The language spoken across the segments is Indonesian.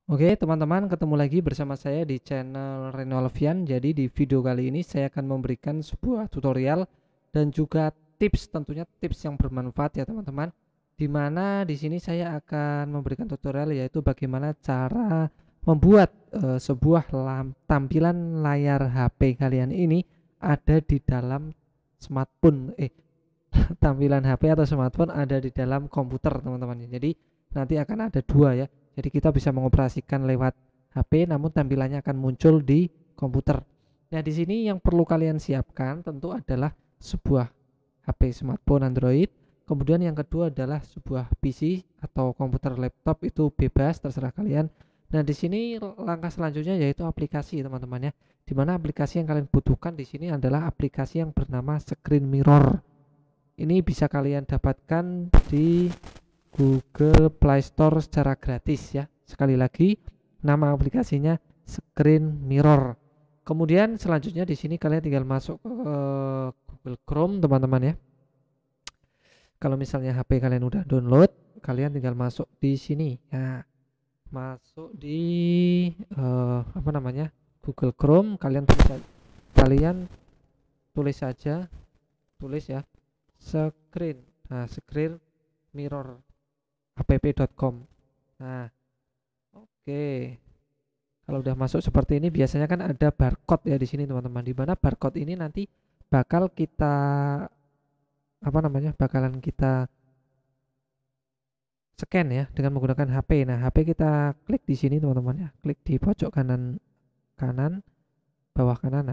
Oke teman-teman, ketemu lagi bersama saya di channel Reno Alfian. Jadi di video kali ini saya akan memberikan sebuah tutorial dan juga tips, tentunya tips yang bermanfaat ya teman-teman. Dimana di sini saya akan memberikan tutorial yaitu bagaimana cara membuat sebuah tampilan layar HP kalian ini ada di dalam smartphone tampilan HP atau smartphone ada di dalam komputer teman-teman. Jadi nanti akan ada dua ya. Jadi kita bisa mengoperasikan lewat HP namun tampilannya akan muncul di komputer. Nah, di sini yang perlu kalian siapkan tentu adalah sebuah HP smartphone Android. Kemudian yang kedua adalah sebuah PC atau komputer laptop, itu bebas terserah kalian. Nah, di sini langkah selanjutnya yaitu aplikasi teman-teman ya. Di mana aplikasi yang kalian butuhkan di sini adalah aplikasi yang bernama Screen Mirror. Ini bisa kalian dapatkan di Google Play Store secara gratis ya. Sekali lagi, nama aplikasinya Screen Mirror. Kemudian selanjutnya di sini kalian tinggal masuk ke Google Chrome teman-teman ya. Kalau misalnya HP kalian udah download, kalian tinggal masuk di sini. Ya, masuk di apa namanya? Google Chrome, kalian tulis saja, tulis ya, screen. Nah, Screen Mirror app.com. Nah, oke. Kalau udah masuk seperti ini biasanya kan ada barcode ya di sini teman-teman. Di mana barcode ini nanti bakal kita apa namanya? Bakalan kita scan ya dengan menggunakan HP. Nah, HP kita klik di sini teman-teman ya. Klik di pojok kanan kanan, bawah kanan.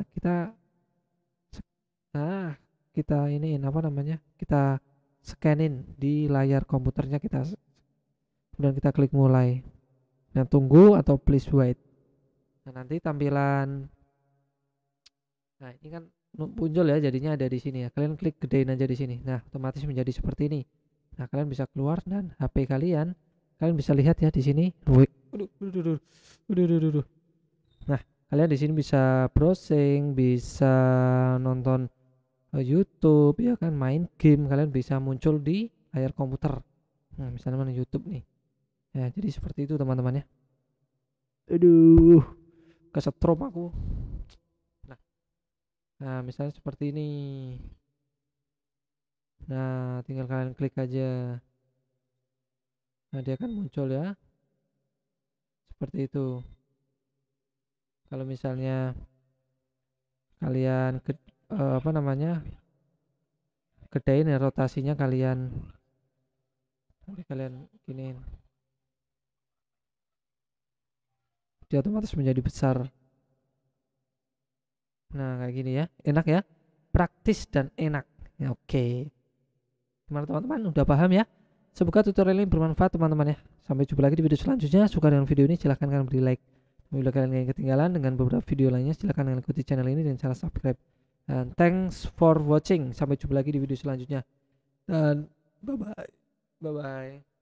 Nah, kita ini apa namanya? Kita scanin di layar komputernya, kemudian kita klik mulai. Nah, tunggu atau please wait. Nah, nanti tampilan, nah ini kan muncul ya, jadinya ada di sini ya. Kalian klik gedein aja di sini. Nah, otomatis menjadi seperti ini. Nah, kalian bisa keluar dan HP kalian bisa lihat ya di sini. Nah, kalian di sini bisa browsing, bisa nonton YouTube ya kan, main game, kalian bisa muncul di layar komputer. Nah, misalnya mana YouTube nih. Ya, jadi seperti itu teman-teman ya. Aduh, kesetrum aku. Nah, misalnya seperti ini. Nah, tinggal kalian klik aja. Nah, dia akan muncul ya. Seperti itu. Kalau misalnya kalian apa namanya? Gedein ya rotasinya, kalian giniin. Dia otomatis menjadi besar. Nah, kayak gini ya. Enak ya. Praktis dan enak. Ya, oke. Gimana teman-teman? Udah paham ya? Semoga tutorial ini bermanfaat teman-teman ya. Sampai jumpa lagi di video selanjutnya. Suka dengan video ini silahkan kalian beri like. Bila kalian ingin ketinggalan dengan beberapa video lainnya, silahkan kalian ikuti channel ini dengan cara subscribe. Dan thanks for watching. Sampai jumpa lagi di video selanjutnya. Dan bye bye. Bye bye.